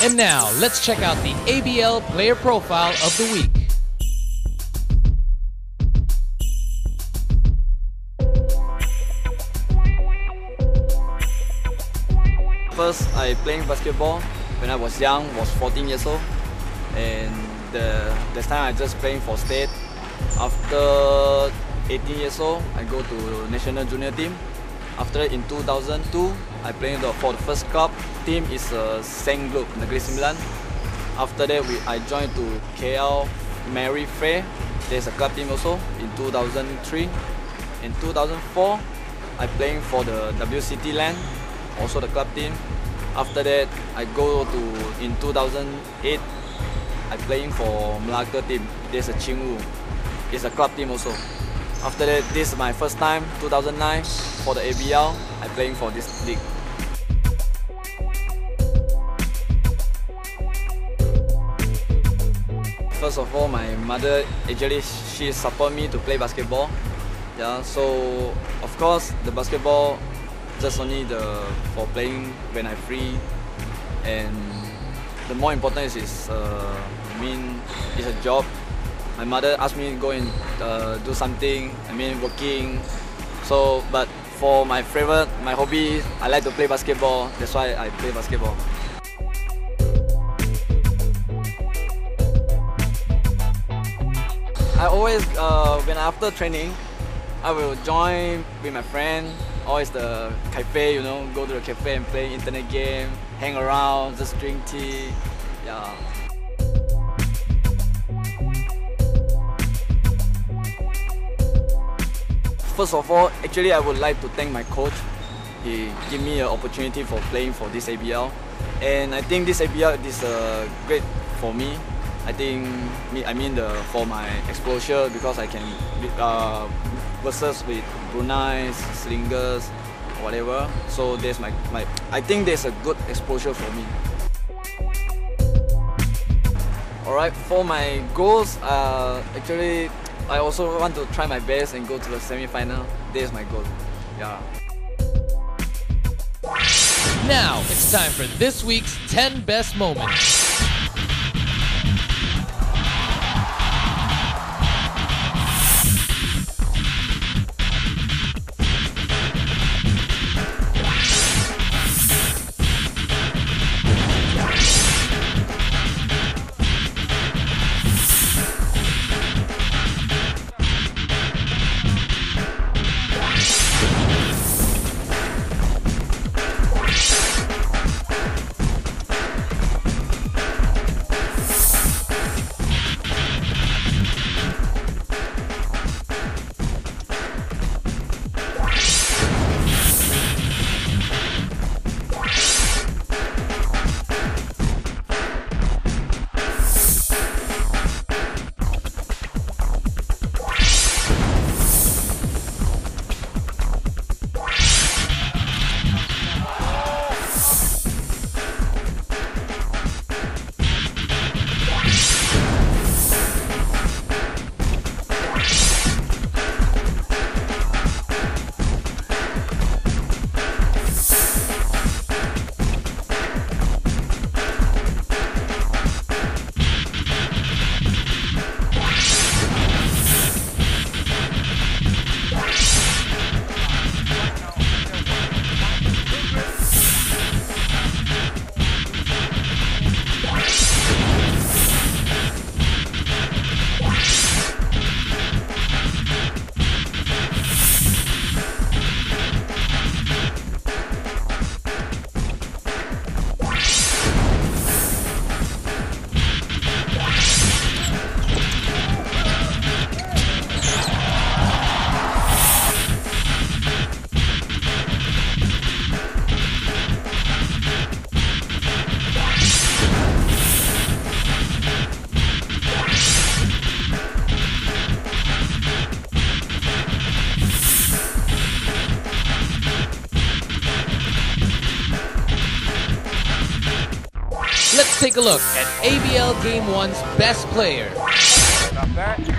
And now, let's check out the ABL Player Profile of the Week. First, I playing basketball when I was young, was 14 years old, and this time I just playing for state. After 18 years old, I go to national junior team. After in 2002, I played for the first club team is Saint Group, Negeri Sembilan. After that, I joined to KL Mary Fair. There's a club team also in 2003. In 2004, I playing for the WCT Land, also the club team. After that, I go to in 2008, I playing for Malacca team. There's a Chingu. It's a club team also. After that, this is my first time, 2009, for the ABL. I playing for this league. First of all, my mother actually she support me to play basketball. Yeah, so of course the basketball just only for playing when I'm free, and the more important is it's a job. My mother asked me to go and do something, working. So, but for my favorite, my hobby, I like to play basketball. That's why I play basketball. I always, when after training, I will join with my friend. Always the cafe, go to the cafe and play internet game, hang around, just drink tea. Yeah. First of all, actually I would like to thank my coach. He gave me an opportunity for playing for this ABL. And I think this ABL is great for me. I think, for my exposure, because I can versus with Brunei, Slingers, whatever. So there's I think there's a good exposure for me. Alright, for my goals, actually I also want to try my best and go to the semi-final. This is my goal. Yeah. Now, it's time for this week's 10 best moments. Let's take a look at ABL Game 1's best player. Stop that.